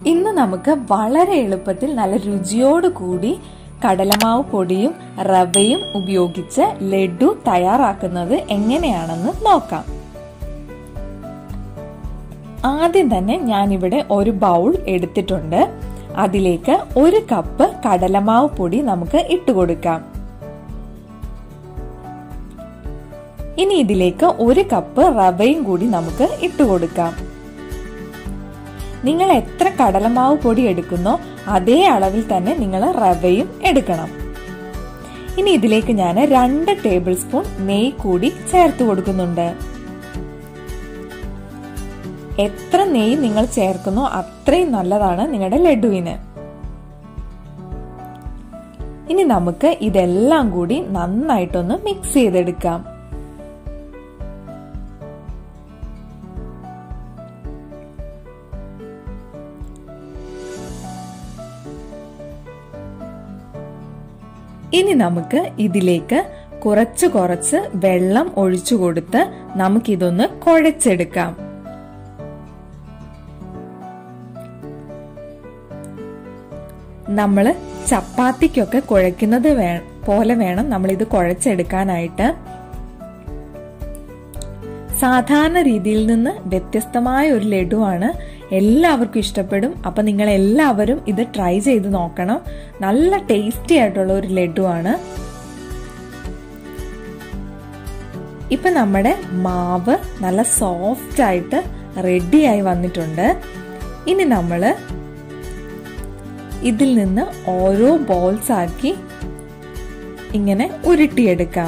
ഇന്ന് നമുക്ക് വളരെ എളുപ്പത്തിൽ നല്ല രുചിയോട് കൂടി കടലമാവ് പൊടിയും റവയും ഉപയോഗിച്ച് ലഡു തയ്യാറാക്കുന്നത് എങ്ങനെയാണെന്ന് നോക്കാം. ആദ്യം തന്നെ ഞാനിവിടെ ഒരു ബൗൾ എടുത്തിട്ടുണ്ട്. അതിലേക്ക് 1 കപ്പ് കടലമാവ് പൊടി നമുക്ക് ഇട്ടുകൊടുക്കാം. ഇനി ഇതിലേക്ക് 1 കപ്പ് റവയും കൂടി നമുക്ക് ഇട്ടുകൊടുക്കാം. നിങ്ങൾ എത്ര കടലമാവ് പൊടി എടുക്കുന്നോ അതേ അളവിൽ തന്നെ നിങ്ങൾ റവയും എടുക്കണം. ഇനി ഇതിലേക്ക് ഞാൻ 2 ടേബിൾ സ്പൂൺ നെയ്യ് കൂടി ചേർത്ത് കൊടുക്കുന്നുണ്ട്. എത്ര നെയ്യ് നിങ്ങൾ ചേർക്കുന്നോ അത്രയും നല്ലതാണ് നിങ്ങളുടെ ലഡുവിന്. ഇനി നമുക്ക് ഇതെല്ലാം കൂടി നന്നായിട്ടൊന്ന് മിക്സ് ചെയ്തെടുക്കാം. ഇനി നമുക്ക് ഇതിലേക്ക് കുറച്ച് വെള്ളം ഒഴിച്ചു കൊടുത്ത് നമുക്കിതൊന്ന് കുഴച്ചെടുക്കാം. നമ്മള് ചപ്പാത്തിക്കൊക്കെ കുഴക്കുന്നത് പോലെ വേണം നമ്മളിത് കുഴച്ചെടുക്കാനായിട്ട്. സാധാരണ രീതിയിൽ നിന്ന് വ്യത്യസ്തമായ ഒരു ലഡുവാണ്. എല്ലാവർക്കും ഇഷ്ടപ്പെടും. അപ്പൊ നിങ്ങൾ എല്ലാവരും ഇത് ട്രൈ ചെയ്ത് നോക്കണം. നല്ല ടേസ്റ്റി ആയിട്ടുള്ള ഒരു ലഡുവാണ്. ഇപ്പൊ നമ്മുടെ മാവ് നല്ല സോഫ്റ്റ് ആയിട്ട് റെഡിയായി വന്നിട്ടുണ്ട്. ഇനി നമ്മള് ഇതിൽ നിന്ന് ഓരോ ബോൾസ് ആക്കി ഇങ്ങനെ ഉരുട്ടിയെടുക്കാം.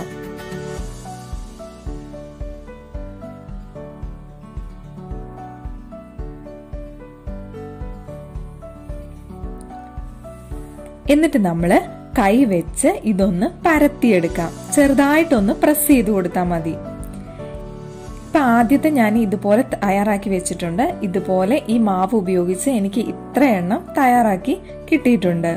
എന്നിട്ട് നമ്മള് കൈ വെച്ച് ഇതൊന്ന് പരത്തിയെടുക്കാം. ചെറുതായിട്ടൊന്ന് പ്രസ് ചെയ്ത് കൊടുത്താൽ മതി. ഇപ്പൊ ആദ്യത്തെ ഞാൻ ഇതുപോലെ തയ്യാറാക്കി വെച്ചിട്ടുണ്ട്. ഇതുപോലെ ഈ മാവ് ഉപയോഗിച്ച് എനിക്ക് ഇത്ര എണ്ണം തയ്യാറാക്കി കിട്ടിയിട്ടുണ്ട്.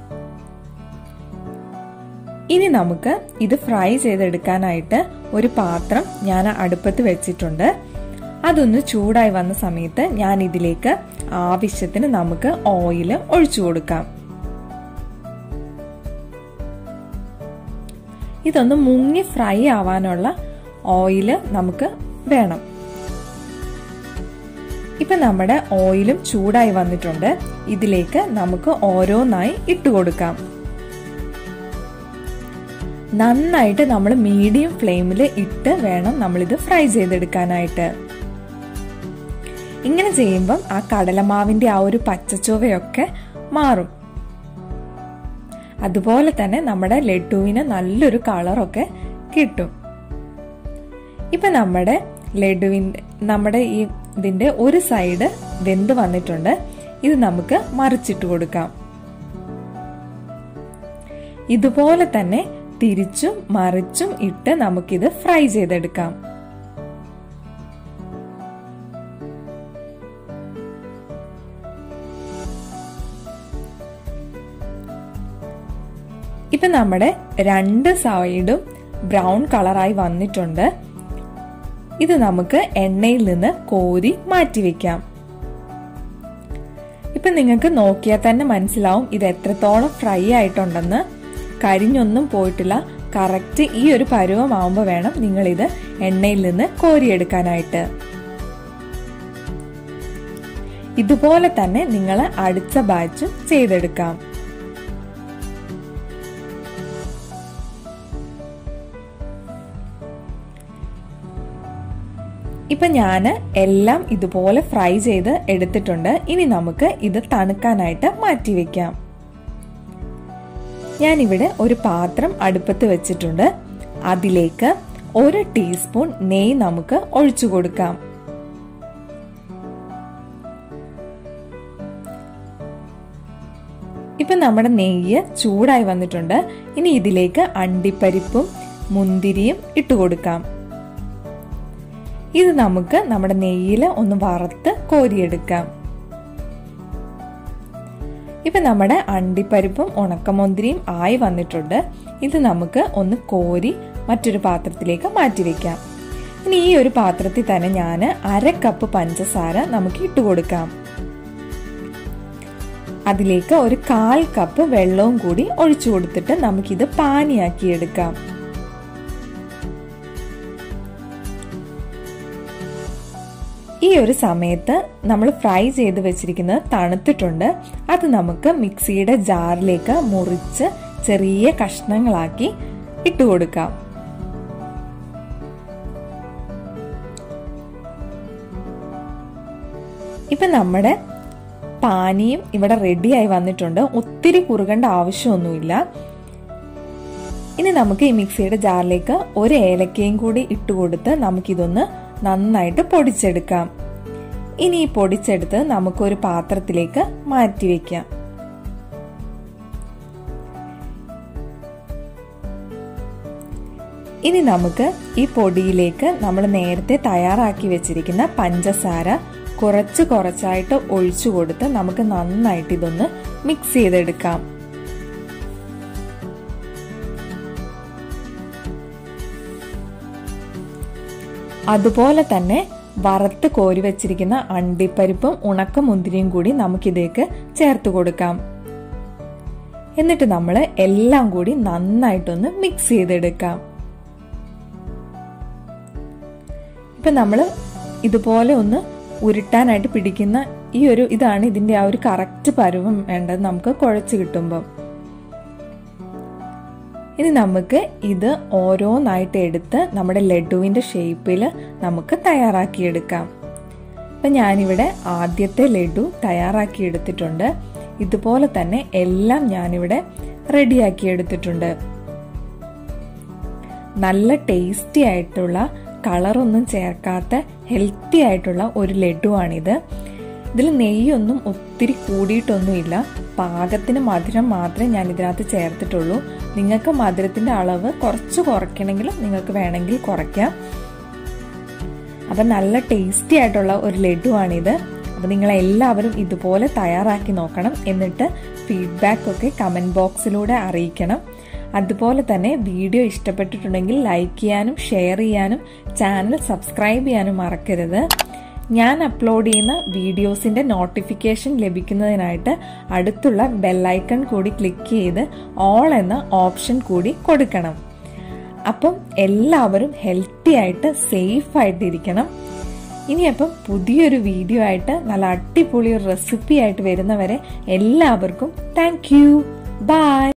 ഇനി നമുക്ക് ഇത് ഫ്രൈ ചെയ്തെടുക്കാനായിട്ട് ഒരു പാത്രം ഞാൻ അടുപ്പത്ത് വെച്ചിട്ടുണ്ട്. അതൊന്ന് ചൂടായി വന്ന സമയത്ത് ഞാൻ ഇതിലേക്ക് ആവശ്യത്തിന് നമുക്ക് ഓയിൽ ഒഴിച്ചു കൊടുക്കാം. ഇതൊന്ന് മുങ്ങി ഫ്രൈ ആവാനുള്ള ഓയില് നമുക്ക് വേണം. ഇപ്പൊ നമ്മുടെ ഓയിലും ചൂടായി വന്നിട്ടുണ്ട്. ഇതിലേക്ക് നമുക്ക് ഓരോന്നായി ഇട്ടുകൊടുക്കാം. നന്നായിട്ട് നമ്മൾ മീഡിയം ഫ്ലെയിമിൽ ഇട്ട് വേണം നമ്മളിത് ഫ്രൈ ചെയ്തെടുക്കാനായിട്ട്. ഇങ്ങനെ ചെയ്യുമ്പം ആ കടലമാവിന്റെ ആ ഒരു പച്ചച്ചുവയൊക്കെ മാറും. അതുപോലെ തന്നെ നമ്മുടെ ലഡുവിന് നല്ലൊരു കളറൊക്കെ കിട്ടും. ഇപ്പൊ നമ്മുടെ ഇതിന്റെ ഒരു സൈഡ് വെന്ത് വന്നിട്ടുണ്ട്. ഇത് നമുക്ക് മറിച്ചിട്ട് കൊടുക്കാം. ഇതുപോലെ തന്നെ തിരിച്ചും മറിച്ചും ഇട്ട് നമുക്കിത് ഫ്രൈ ചെയ്തെടുക്കാം. ഇപ്പൊ നമ്മുടെ 2 സൈഡും ബ്രൗൺ കളറായി വന്നിട്ടുണ്ട്. ഇത് നമുക്ക് എണ്ണയിൽ നിന്ന് കോരി മാറ്റിവെക്കാം. ഇപ്പൊ നിങ്ങൾക്ക് നോക്കിയാൽ തന്നെ മനസ്സിലാവും ഇത് എത്രത്തോളം ഫ്രൈ ആയിട്ടുണ്ടെന്ന്. കരിഞ്ഞൊന്നും പോയിട്ടില്ല. കറക്റ്റ് ഈ ഒരു പരുവമാവുമ്പോ വേണം നിങ്ങൾ ഇത് എണ്ണയിൽ നിന്ന് കോരിയെടുക്കാനായിട്ട്. ഇതുപോലെ തന്നെ നിങ്ങൾ അടുത്ത ബാച്ചും ചെയ്തെടുക്കാം. ഇപ്പൊ ഞാൻ എല്ലാം ഇതുപോലെ ഫ്രൈ ചെയ്ത് എടുത്തിട്ടുണ്ട്. ഇനി നമുക്ക് ഇത് തണുക്കാനായിട്ട് മാറ്റിവെക്കാം. ഞാനിവിടെ ഒരു പാത്രം അടുപ്പത്ത് വെച്ചിട്ടുണ്ട്. അതിലേക്ക് 1 ടീസ്പൂൺ നെയ്യ് നമുക്ക് ഒഴിച്ചു കൊടുക്കാം. ഇപ്പൊ നമ്മുടെ നെയ്യ് ചൂടായി വന്നിട്ടുണ്ട്. ഇനി ഇതിലേക്ക് അണ്ടിപ്പരിപ്പും മുന്തിരിയും ഇട്ടുകൊടുക്കാം. ഇത് നമുക്ക് നമ്മുടെ നെയ്യിൽ ഒന്ന് വറുത്ത് കോരിയെടുക്കാം. ഇപ്പൊ നമ്മുടെ അണ്ടിപ്പരിപ്പും ഉണക്കമുന്തിരിയും ആയി വന്നിട്ടുണ്ട്. ഇത് നമുക്ക് ഒന്ന് കോരി മറ്റൊരു പാത്രത്തിലേക്ക് മാറ്റിവെക്കാം. ഇനി ഈ ഒരു പാത്രത്തിൽ തന്നെ ഞാൻ 1/2 കപ്പ് പഞ്ചസാര നമുക്ക് ഇട്ടുകൊടുക്കാം. അതിലേക്ക് ഒരു 1/4 കപ്പ് വെള്ളവും കൂടി ഒഴിച്ചു കൊടുത്തിട്ട് നമുക്കിത് പാനിയാക്കി എടുക്കാം. ഈ ഒരു സമയത്ത് നമ്മൾ ഫ്രൈ ചെയ്ത് വെച്ചിരിക്കുന്നത് തണുത്തിട്ടുണ്ട്. അത് നമുക്ക് മിക്സിയുടെ ജാറിലേക്ക് മുറിച്ച് ചെറിയ കഷ്ണങ്ങളാക്കി ഇട്ട് കൊടുക്കാം. ഇപ്പൊ നമ്മുടെ പാനിയും ഇവിടെ റെഡിയായി വന്നിട്ടുണ്ട്. ഒത്തിരി കുറുകേണ്ട ആവശ്യമൊന്നുമില്ല. ഇനി നമുക്ക് ഈ മിക്സിയുടെ ജാറിലേക്ക് ഒരു ഏലക്കയും കൂടി ഇട്ട് കൊടുത്ത് നമുക്കിതൊന്ന് നന്നായിട്ട് പൊടിച്ചെടുക്കാം. ഇനി ഈ പൊടിച്ചെടുത്ത് നമുക്കൊരു പാത്രത്തിലേക്ക് മാറ്റി വെക്കാം. ഇനി നമുക്ക് ഈ പൊടിയിലേക്ക് നമ്മൾ നേരത്തെ തയ്യാറാക്കി വെച്ചിരിക്കുന്ന പഞ്ചസാര കുറച്ച് കുറച്ചായിട്ട് ഒഴിച്ചു കൊടുത്ത് നമുക്ക് നന്നായിട്ട് ഇതൊന്ന് മിക്സ് ചെയ്തെടുക്കാം. അതുപോലെ തന്നെ വറുത്ത് കോരി വെച്ചിരിക്കുന്ന അണ്ടിപ്പരിപ്പും ഉണക്കമുന്തിരിയും കൂടി നമുക്കിതേക്ക് ചേർത്ത് കൊടുക്കാം. എന്നിട്ട് നമ്മൾ എല്ലാം കൂടി നന്നായിട്ടൊന്ന് മിക്സ് ചെയ്തെടുക്കാം. ഇപ്പൊ നമ്മൾ ഇതുപോലെ ഒന്ന് ഉരുട്ടാനായിട്ട് പിടിക്കുന്ന ഇതാണ് ഇതിന്റെ ആ ഒരു കറക്റ്റ് പരുവം വേണ്ടത് നമുക്ക് കുഴച്ച് കിട്ടുമ്പോൾ. ഇനി നമുക്ക് ഇത് ഓരോന്നായിട്ട് എടുത്ത് നമ്മുടെ ലഡുവിന്റെ ഷേപ്പിൽ നമുക്ക് തയ്യാറാക്കിയെടുക്കാം. അപ്പൊ ഞാനിവിടെ ആദ്യത്തെ ലഡു തയ്യാറാക്കി എടുത്തിട്ടുണ്ട്. ഇതുപോലെ തന്നെ എല്ലാം ഞാനിവിടെ റെഡിയാക്കി എടുത്തിട്ടുണ്ട്. നല്ല ടേസ്റ്റി ആയിട്ടുള്ള കളറൊന്നും ചേർക്കാത്ത ഹെൽത്തി ആയിട്ടുള്ള ഒരു ലഡുവാണിത്. ഇതിൽ നെയ്യൊന്നും ഒത്തിരി കൂടിയിട്ടൊന്നുമില്ല. പാകത്തിന് മധുരം മാത്രമേ ഞാൻ ഇതിനകത്ത് ചേർത്തിട്ടുള്ളൂ. നിങ്ങൾക്ക് മധുരത്തിന്റെ അളവ് കുറച്ച് കുറയ്ക്കണമെങ്കിൽ നിങ്ങൾക്ക് വേണമെങ്കിൽ കുറയ്ക്കാം. അപ്പൊ നല്ല ടേസ്റ്റി ആയിട്ടുള്ള ഒരു ലഡുവാണിത്. അപ്പൊ നിങ്ങളെല്ലാവരും ഇതുപോലെ തയ്യാറാക്കി നോക്കണം. എന്നിട്ട് ഫീഡ്ബാക്ക് ഒക്കെ കമന്റ് ബോക്സിലൂടെ അറിയിക്കണം. അതുപോലെ തന്നെ വീഡിയോ ഇഷ്ടപ്പെട്ടിട്ടുണ്ടെങ്കിൽ ലൈക്ക് ചെയ്യാനും ഷെയർ ചെയ്യാനും ചാനൽ സബ്സ്ക്രൈബ് ചെയ്യാനും മറക്കരുത്. ഞാൻ അപ്ലോഡ് ചെയ്യുന്ന വീഡിയോസിന്റെ നോട്ടിഫിക്കേഷൻ ലഭിക്കുന്നതിനായിട്ട് അടുത്തുള്ള ബെല്ലൈക്കൺ കൂടി ക്ലിക്ക് ചെയ്ത് ഓൾ എന്ന ഓപ്ഷൻ കൂടി കൊടുക്കണം. അപ്പം എല്ലാവരും ഹെൽത്തി ആയിട്ട് സേഫ് ആയിട്ട് ഇരിക്കണം. ഇനിയപ്പം പുതിയൊരു വീഡിയോ ആയിട്ട് നല്ല അടിപൊളി ഒരു റെസിപ്പി ആയിട്ട് വരുന്നവരെ എല്ലാവർക്കും താങ്ക് യു. ബൈ.